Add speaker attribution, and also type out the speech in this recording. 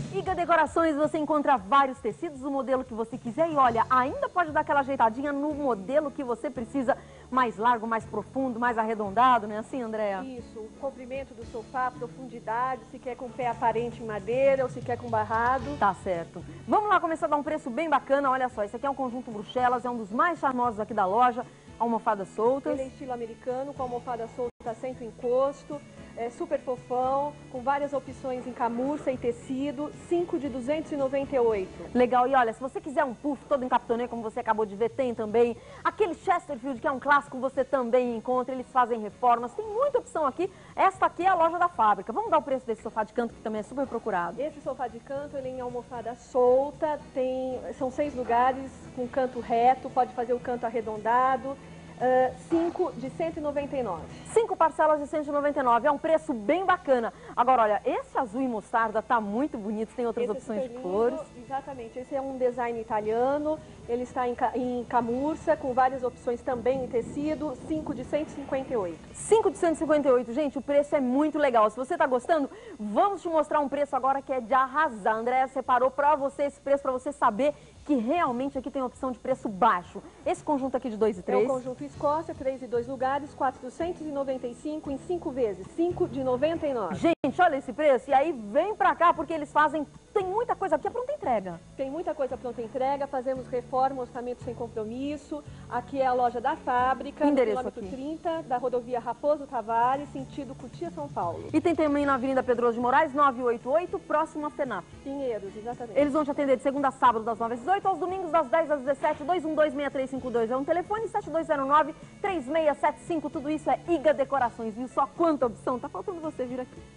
Speaker 1: Iga Decorações, você encontra vários tecidos, o modelo que você quiser e olha, ainda pode dar aquela ajeitadinha no modelo que você precisa, mais largo, mais profundo, mais arredondado, não é assim, Andréa?
Speaker 2: Isso, o comprimento do sofá, profundidade, se quer com pé aparente em madeira ou se quer com barrado.
Speaker 1: Tá certo. Vamos lá começar a dar um preço bem bacana, olha só, esse aqui é um conjunto Bruxelas, é um dos mais charmosos aqui da loja, almofadas soltas.
Speaker 2: Ele é estilo americano, com almofada solta sem encosto, super fofão, com várias opções em camurça e tecido, 5 de 298.
Speaker 1: Legal, e olha, se você quiser um puff todo em capitonê, como você acabou de ver, tem também. Aquele Chesterfield, que é um clássico, você também encontra, eles fazem reformas, tem muita opção aqui. Esta aqui é a loja da fábrica. Vamos dar o preço desse sofá de canto, que também é super procurado.
Speaker 2: Esse sofá de canto, ele é em almofada solta, são 6 lugares, com canto reto, pode fazer o canto arredondado. 5 de 199.
Speaker 1: 5 parcelas de 199, é um preço bem bacana. Agora, olha, esse azul e mostarda tá muito bonito, tem outras opções de cores.
Speaker 2: Exatamente, esse é um design italiano, ele está em camurça, com várias opções também em tecido, 5 de 158.
Speaker 1: 5 de 158, gente, o preço é muito legal. Se você tá gostando, vamos te mostrar um preço agora que é de arrasar. Andréa separou pra você esse preço, pra você saber que realmente aqui tem opção de preço baixo. Esse conjunto aqui de 2 e 3.
Speaker 2: É o conjunto Escócia, 3 e 2 lugares, 495 em 5 vezes, 5 de 99.
Speaker 1: Gente, olha esse preço. E aí vem pra cá porque eles fazem, tem muita coisa aqui, é pronta entrega.
Speaker 2: Tem muita coisa pronta entrega, fazemos reforma, orçamento sem compromisso. Aqui é a loja da fábrica, no quilômetro 30, da rodovia Raposo Tavares, sentido Cotia, São Paulo.
Speaker 1: E tem também na Avenida Pedroso de Moraes, 988, próximo à FENAP.
Speaker 2: Pinheiros, exatamente.
Speaker 1: Eles vão te atender de segunda a sábado, das 9 às 18, aos domingos das 10 às 17, 212-6352. É um telefone, 7209-3675. Tudo isso é Iga Decorações. Viu só quanta opção? Tá faltando você vir aqui.